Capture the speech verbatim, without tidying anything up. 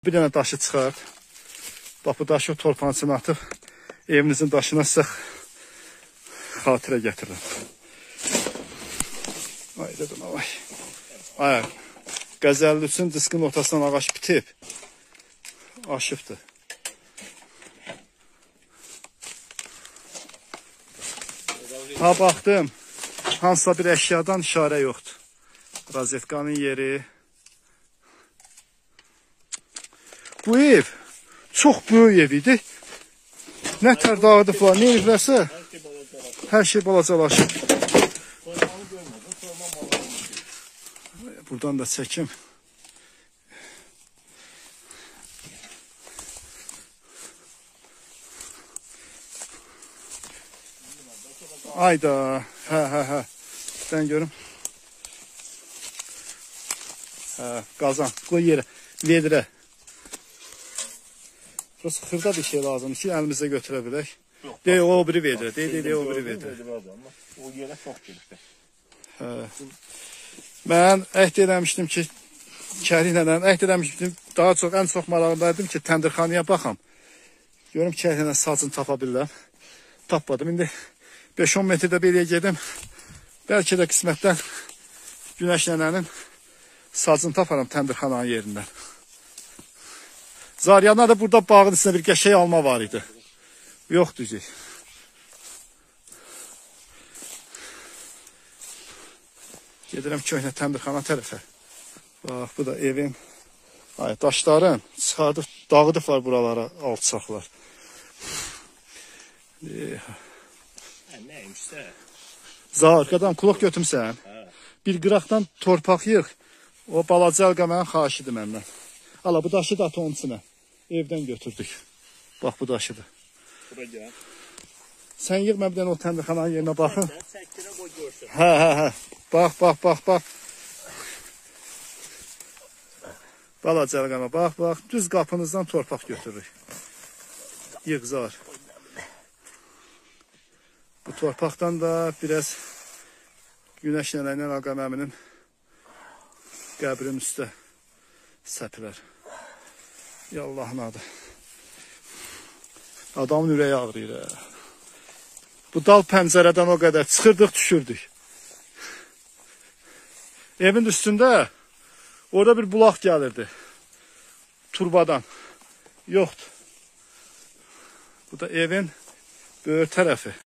Bir dənə daşı çıxart. Bax, bu daşı o torpağın içine atıb, evinizin daşına sizə xatirə gətirirəm. Ay dedim, ay. Ay, qəzəlli üçün diskin ortasından ağaç bitib. Aşıbdır. Ha, baxdım. Hansısa bir əşyadan işarə yoxdur. Rozetkanın yeri. Bu ev çox böyük ev idi. Nə tər dağıdıblar, nə evlərsə, hər şey balacalaşıb. Buradan da çəkim. Ayda, hə, hə, hə. Sən görüm. Hə, qazan, qoy yerə, vedrə. Burası xırda bir şey lazımdır ki, əlimizdə götürə bilək. Deyək, o biri vedrə, deyək, deyək, o biri vedrə. O yerə çox giribdir. Hə. Mən əhd eləmişdim ki, kəriklə, əhd eləmişdim, daha çox, ən çox marağındaydım ki, təndirxanaya baxam. Görüm kəriklə sacını tapa bilirəm. Tapmadım, indi beş on metrdə beliyə gedim. Bəlkə də qismətdən günəşlənənin sacını taparam təndirxananın yerindən. Zaryana da burada bağın içində bir qəşəng alma var idi. Yox düzük. Gedirəm köhnə təndirxana tərəfə. Bax, bu da evin. Ay, daşların çıxardıb, dağıdıblar buralara alçaqlar. Nəymişsə? Zar, qadam, kulaq götümsən. Bir qıraqdan torpaq yığ. O balaca əlqa mənim xaşidir məndən. Ala, bu daşı da at onun içinə. Evdən götürdük. Bax, bu daşıdır. Bura gəl. Sən yığ, mən bir dənə o təndirxananın yerinə baxın. Çəkdirə qoy görsün. Hə, hə, hə. Bax, bax, bax, bax. Balaca əlqama, bax, bax. Düz qapınızdan torpaq götürürük. Yığzar. Bu torpaqdan da biraz günəşlənən əlqam əminin qəbrin üstə səpilər. Ya Allah'ın adı. Adamın ürəyi ağrıyır. Bu dal pəncərədən o qədər çıxırdıq, düşürdük. Evin üstündə orada bir bulaq gəlirdi. Turbadan. Yoxdur. Bu da evin böyür tərəfi.